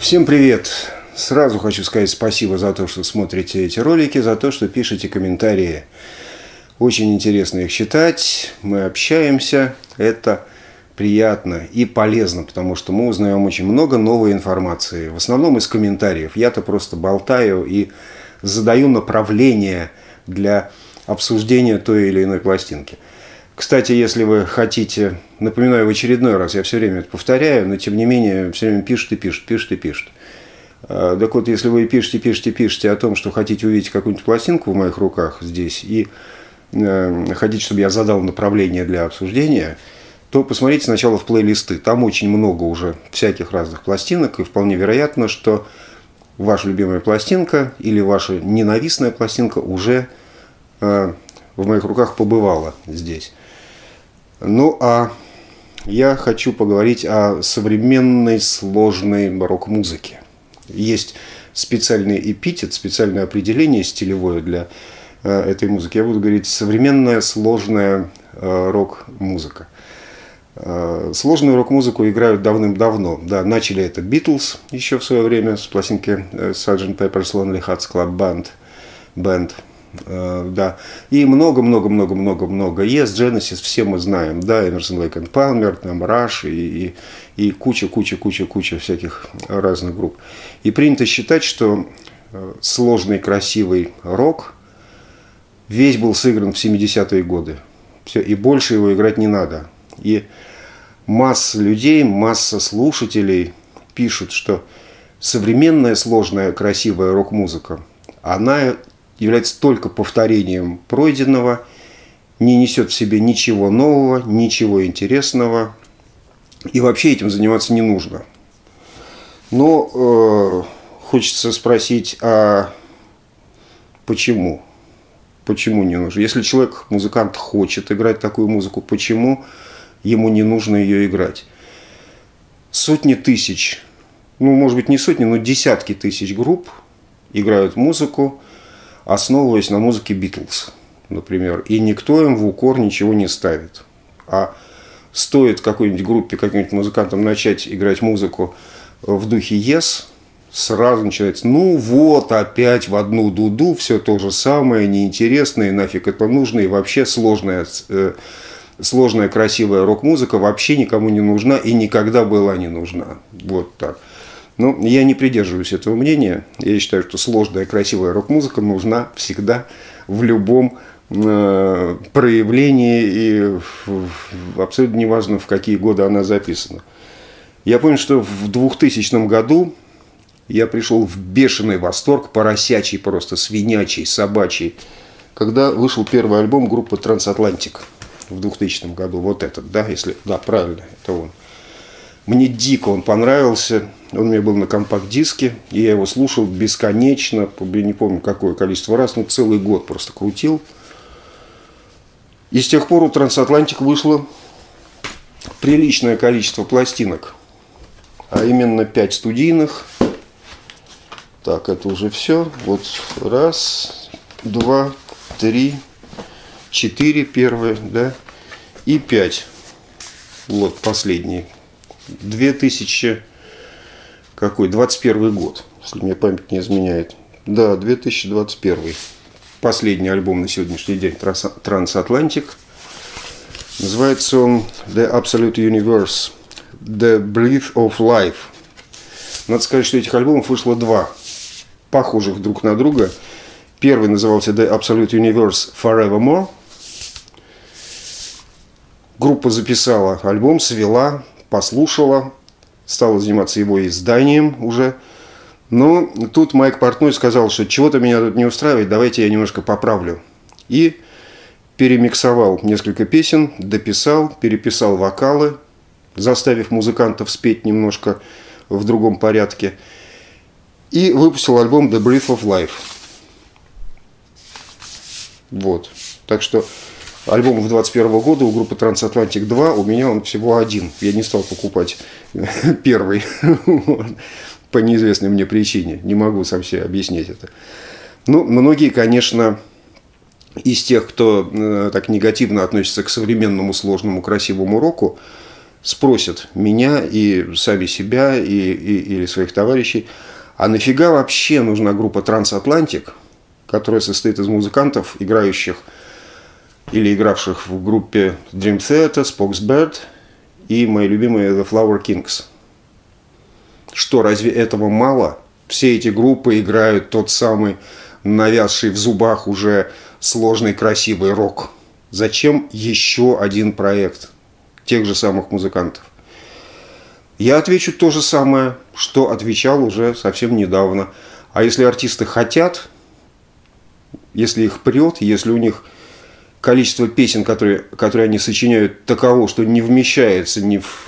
Всем привет! Сразу хочу сказать спасибо за то, что смотрите эти ролики, за то, что пишете комментарии. Очень интересно их читать, мы общаемся, это приятно и полезно, потому что мы узнаем очень много новой информации, в основном из комментариев. Я-то просто болтаю и задаю направление для обсуждения той или иной пластинки. Кстати, если вы хотите, напоминаю в очередной раз, я все время это повторяю, но тем не менее все время пишут и пишут. Так вот, если вы пишете о том, что хотите увидеть какую-нибудь пластинку в моих руках здесь и хотите, чтобы я задал направление для обсуждения, то посмотрите сначала в плейлисты. Там очень много уже всяких разных пластинок, и вполне вероятно, что ваша любимая пластинка или ваша ненавистная пластинка уже в моих руках побывала здесь. Ну, а я хочу поговорить о современной сложной рок-музыке. Есть специальный эпитет, специальное определение стилевое для этой музыки. Я буду говорить современная сложная рок-музыка. Сложную рок-музыку играют давным-давно. Да, начали это Beatles еще в свое время с пластинки Sgt. Pepper's Lonely Hearts Club Band. Да. И много. Yes, Genesis, все мы знаем, да, Эмерсон, Лейк энд Палмер, там Rush и куча всяких разных групп. И принято считать, что сложный, красивый рок весь был сыгран в 70-е годы. Все, и больше его играть не надо. И масса людей, масса слушателей пишут, что современная, сложная, красивая рок-музыка, она является только повторением пройденного, не несет в себе ничего нового, ничего интересного, и вообще этим заниматься не нужно. Но хочется спросить, а почему? Почему не нужно? Если человек, музыкант, хочет играть такую музыку, почему ему не нужно ее играть? Сотни тысяч, ну, может быть, не сотни, но десятки тысяч групп играют музыку, основываясь на музыке Beatles, например, и никто им в укор ничего не ставит. А стоит какой-нибудь группе, каким-нибудь музыкантам начать играть музыку в духе Yes, сразу начинается, ну вот, опять в одну дуду, все то же самое, неинтересное, нафиг это нужно, и вообще сложная красивая рок-музыка вообще никому не нужна и никогда была не нужна. Вот так. Но я не придерживаюсь этого мнения. Я считаю, что сложная, красивая рок-музыка нужна всегда в любом проявлении и абсолютно неважно, в какие годы она записана. Я помню, что в 2000 году я пришел в бешеный восторг, поросячий просто, свинячий, собачий, когда вышел первый альбом группы Трансатлантик в 2000 году. Вот этот, да, если... Да, правильно, это он. Мне дико он понравился, он у меня был на компакт-диске, и я его слушал бесконечно, я не помню какое количество раз, но целый год просто крутил. И с тех пор у Трансатлантик вышло приличное количество пластинок, а именно 5 студийных. Так, это уже все. Вот раз, два, три, 4 первые, да, и 5. Вот последний. 2021 год, если мне память не изменяет. Да, 2021. Последний альбом на сегодняшний день Трансатлантик. Называется он The Absolute Universe, The Breath of Life. Надо сказать, что этих альбомов вышло 2, похожих друг на друга. Первый назывался The Absolute Universe Forevermore. Группа записала альбом, свела, послушала, стала заниматься его изданием уже. Но тут Майк Портной сказал, что чего-то меня тут не устраивает, давайте я немножко поправлю. И перемиксовал несколько песен, дописал, переписал вокалы, заставив музыкантов спеть немножко в другом порядке. И выпустил альбом The Breath of Life. Вот. Так что альбом 2021 года у группы Трансатлантик 2, у меня он всего один. Я не стал покупать первый по неизвестной мне причине. Не могу совсем объяснить это. Ну, многие, конечно, из тех, кто так негативно относится к современному, сложному, красивому року, спросят меня и сами себя, или своих товарищей, а нафига вообще нужна группа Transatlantic, которая состоит из музыкантов, играющих или игравших в группе Dream Theater, Spock's Bird и мои любимые The Flower Kings. Что, разве этого мало? Все эти группы играют тот самый навязший в зубах уже сложный красивый рок. Зачем еще один проект тех же самых музыкантов? Я отвечу то же самое, что отвечал уже совсем недавно. А если артисты хотят, если их прет, если у них количество песен, которые они сочиняют, таково, что не вмещается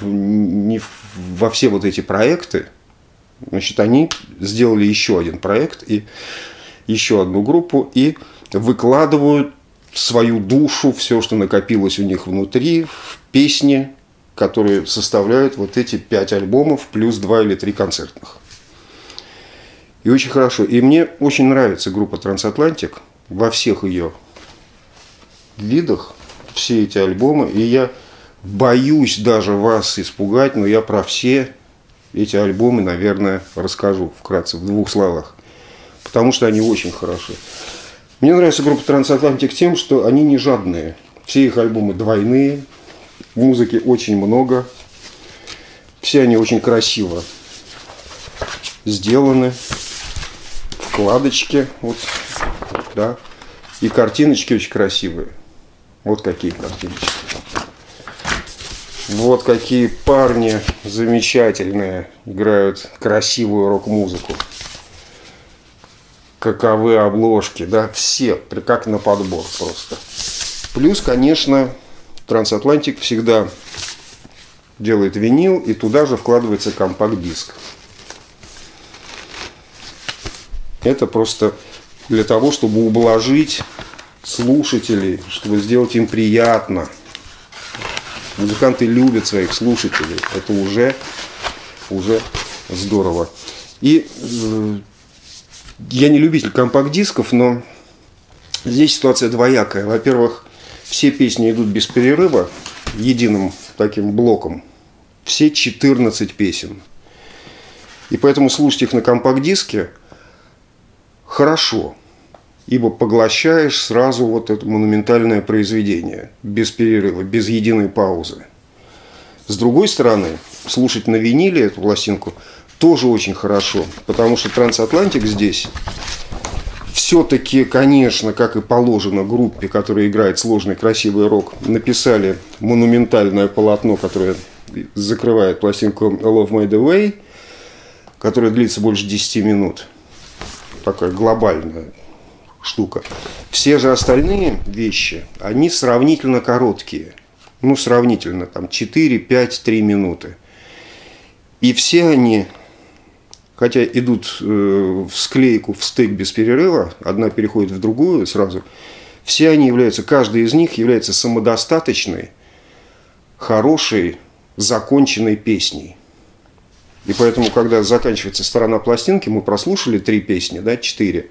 во все вот эти проекты, значит, они сделали еще один проект и еще одну группу и выкладывают свою душу, все, что накопилось у них внутри, в песни, которые составляют вот эти 5 альбомов плюс 2 или 3 концертных. И очень хорошо. И мне очень нравится группа Transatlantic во всех ее видах, все эти альбомы. И я боюсь даже вас испугать, но я про все эти альбомы, наверное, расскажу вкратце, в 2 словах. Потому что они очень хороши. Мне нравится группа Transatlantic тем, что они не жадные. Все их альбомы двойные, музыки очень много. Все они очень красиво сделаны. Вкладочки, вот, да. И картиночки очень красивые. Вот какие картиночки. Вот какие парни замечательные играют красивую рок-музыку. Каковы обложки, да, все, как на подбор просто. Плюс, конечно, Transatlantic всегда делает винил, и туда же вкладывается компакт-диск. Это просто для того, чтобы ублажить слушателей, чтобы сделать им приятно. Музыканты любят своих слушателей. Это уже здорово. И я не любитель компакт-дисков, но здесь ситуация двоякая. Во-первых, все песни идут без перерыва, единым таким блоком. Все 14 песен. И поэтому слушать их на компакт-диске хорошо, ибо поглощаешь сразу вот это монументальное произведение, без перерыва, без единой паузы. С другой стороны, слушать на виниле эту пластинку тоже очень хорошо, потому что Transatlantic здесь все-таки, конечно, как и положено группе, которая играет сложный красивый рок, написали монументальное полотно, которое закрывает пластинку Love Made Away, которая длится больше 10 минут. Такая глобальная штука. Все же остальные вещи, они сравнительно короткие. Ну, сравнительно, там 4, 5, 3 минуты. И все они, хотя идут в склейку, в стык без перерыва, одна переходит в другую сразу, все они являются, каждый из них является самодостаточной, хорошей, законченной песней. И поэтому, когда заканчивается сторона пластинки, мы прослушали 3 песни, да, 4.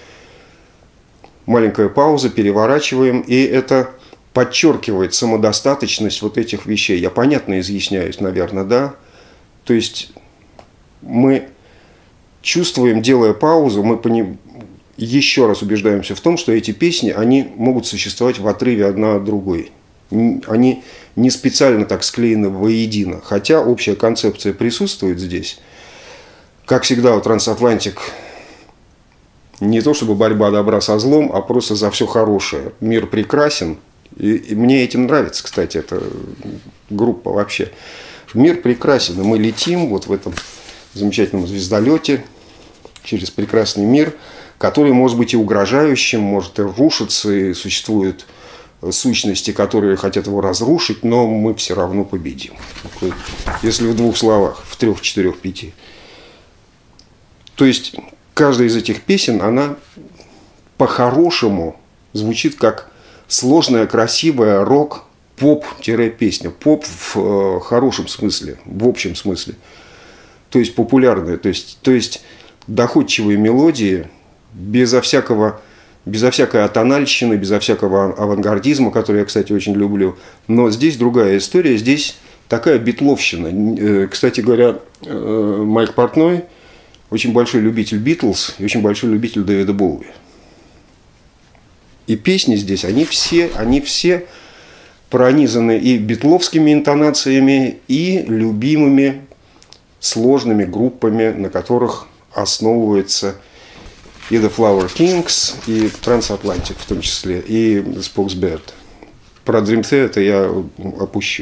Маленькая пауза, переворачиваем, и это подчеркивает самодостаточность вот этих вещей. Я понятно изъясняюсь, наверное, да? То есть мы чувствуем, делая паузу, мы еще раз убеждаемся в том, что эти песни, они могут существовать в отрыве одна от другой. Они не специально так склеены воедино, хотя общая концепция присутствует здесь. Как всегда, у Transatlantic не то чтобы борьба добра со злом, а просто за все хорошее. Мир прекрасен, и мне этим нравится, кстати, эта группа вообще. Мир прекрасен, и мы летим вот в этом замечательном звездолете через прекрасный мир, который может быть и угрожающим, может и рушиться, и существует сущности, которые хотят его разрушить, но мы все равно победим. Если в 2 словах, в 3, 4, 5. То есть каждая из этих песен, она по-хорошему звучит как сложная, красивая рок-поп-песня. Поп в хорошем смысле, в общем смысле. То есть популярная, то есть доходчивые мелодии, безо всякой атональщины, безо всякого авангардизма, который я, кстати, очень люблю. Но здесь другая история. Здесь такая битловщина. Кстати говоря, Майк Портной очень большой любитель Битлз и очень большой любитель Дэвида Боуи. И песни здесь, они все пронизаны и битловскими интонациями, и любимыми сложными группами, на которых основывается и The Flower Kings, и Transatlantic в том числе, и Spock's Beard. Про Dream Theater я опущу.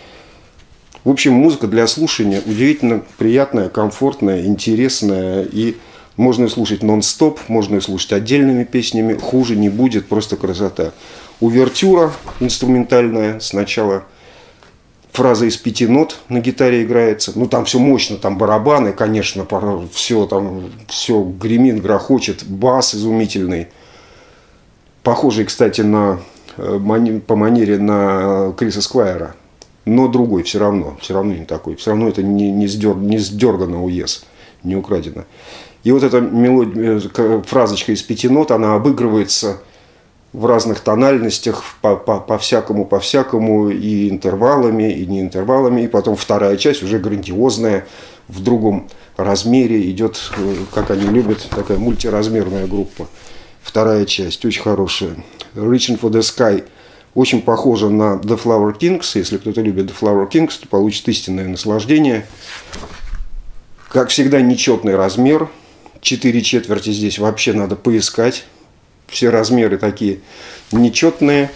В общем, музыка для слушания удивительно приятная, комфортная, интересная. И можно ее слушать нон-стоп, можно ее слушать отдельными песнями. Хуже не будет, просто красота. Увертюра инструментальная. Сначала фраза из 5 нот на гитаре играется. Ну, там все мощно, там барабаны, конечно, все гремит, грохочет. Бас изумительный. Похожий, кстати, по манере на Криса Сквайра. Но другой все равно не такой. Все равно это не сдергано уез, не украдено. И вот эта фразочка из 5 нот, она обыгрывается в разных тональностях, по-всякому, и интервалами, и не интервалами. И потом вторая часть уже грандиозная, в другом размере идет, как они любят, такая мультиразмерная группа. Вторая часть, очень хорошая. Reaching for the Sky очень похожа на The Flower Kings. Если кто-то любит The Flower Kings, то получит истинное наслаждение. Как всегда, нечетный размер. 4/4 здесь вообще надо поискать. Все размеры такие нечетные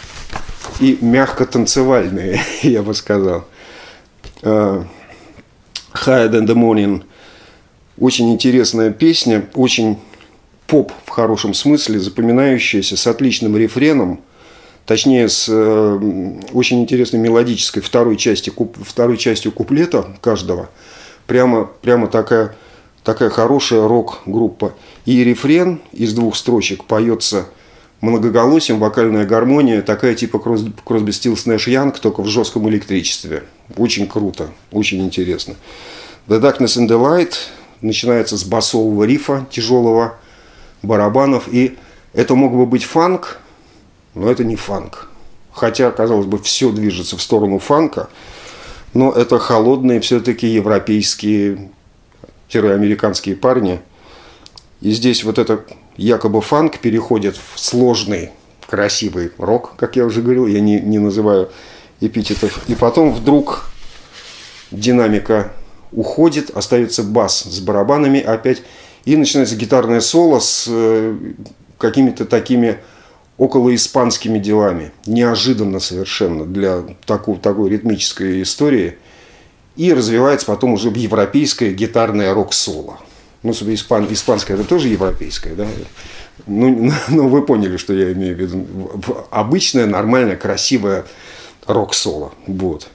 и мягко танцевальные, я бы сказал. Higher Than the Morning. Очень интересная песня, очень поп в хорошем смысле, запоминающаяся, с отличным рефреном, точнее, с очень интересной мелодической второй частью куплета каждого. Прямо такая хорошая рок-группа. И рефрен из 2 строчек поется многоголосием, вокальная гармония, такая типа Кросби, Стиллс, Нэш, Янг, только в жестком электричестве. Очень круто, очень интересно. The Darkness and the Light начинается с басового рифа, тяжелого, барабанов. И это мог бы быть фанк, но это не фанк. Хотя, казалось бы, все движется в сторону фанка, но это холодные все-таки европейские американские парни. И здесь вот это якобы фанк переходит в сложный, красивый рок, как я уже говорил, я не называю эпитетов. И потом вдруг динамика уходит, остается бас с барабанами опять, и начинается гитарное соло с какими-то такими околоиспанскими делами. Неожиданно совершенно для такой ритмической истории. И развивается потом уже европейское гитарное рок-соло. Ну, испанское это тоже европейское, да? Ну, вы поняли, что я имею в виду. Обычное, нормальное, красивое рок-соло. Вот.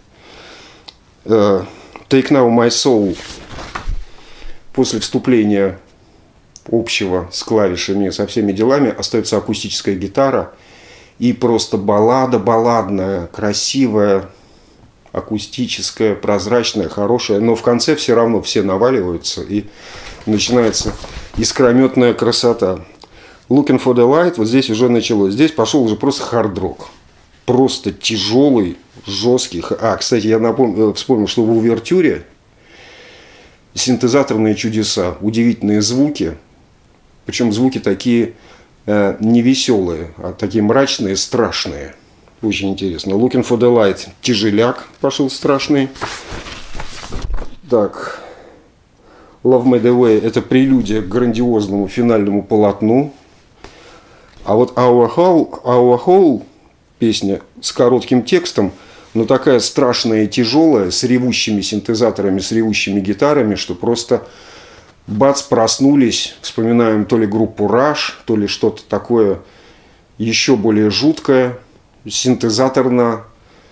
Take Now My Soul. После вступления общего с клавишами, со всеми делами, остается акустическая гитара. И просто балладная, красивая, акустическая, прозрачная, хорошая. Но в конце все равно все наваливаются, и начинается искрометная красота. Looking for the Light, вот здесь уже началось. Здесь пошел уже просто хард-рок. Просто тяжелый, жесткий. Кстати, я вспомнил, что в увертюре синтезаторные чудеса, удивительные звуки. Причем звуки такие не веселые, а такие мрачные, страшные. Очень интересно. Looking for the Light. Тяжеляк пошел страшный. Так. Love Me The Way – это прелюдия к грандиозному финальному полотну. А вот Our Hole песня с коротким текстом, но такая страшная и тяжелая, с ревущими синтезаторами, с ревущими гитарами, что просто бац, проснулись, вспоминаем то ли группу Rush, то ли что-то такое еще более жуткое, синтезаторно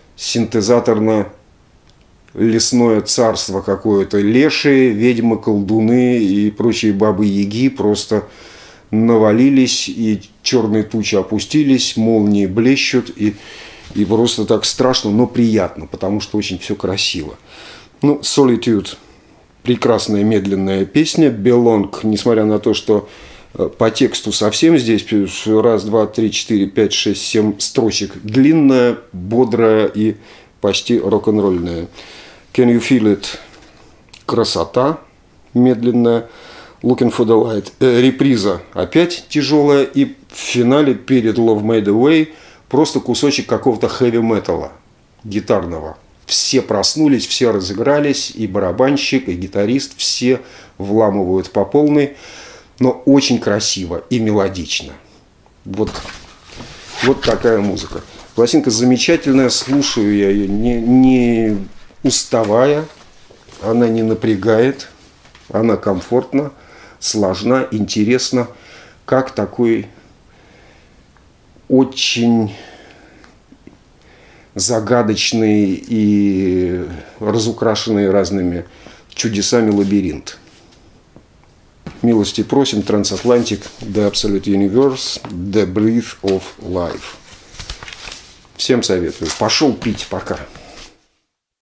лесное царство какое-то. Лешие, ведьмы, колдуны и прочие бабы-яги просто навалились, и черные тучи опустились, молнии блещут, и просто так страшно, но приятно, потому что очень все красиво. Ну, Solitude – прекрасная медленная песня. Belong, несмотря на то, что по тексту совсем здесь 1, 2, 3, 4, 5, 6, 7 строчек, длинная, бодрая и почти рок-н-ролльная. Can You Feel It? Красота, медленная. Looking for the Light. Реприза опять тяжелая. И в финале перед Love Made Away просто кусочек какого-то хэви-металла гитарного. Все проснулись, все разыгрались, и барабанщик, и гитарист, все вламывают по полной, но очень красиво и мелодично. Вот такая музыка. Пластинка замечательная, слушаю я ее не уставая, она не напрягает, она комфортна, сложна, интересна, как такой очень загадочный и разукрашенный разными чудесами лабиринт. Милости просим, Transatlantic, The Absolute Universe, The Breath of Life. Всем советую. Пошел пить, пока.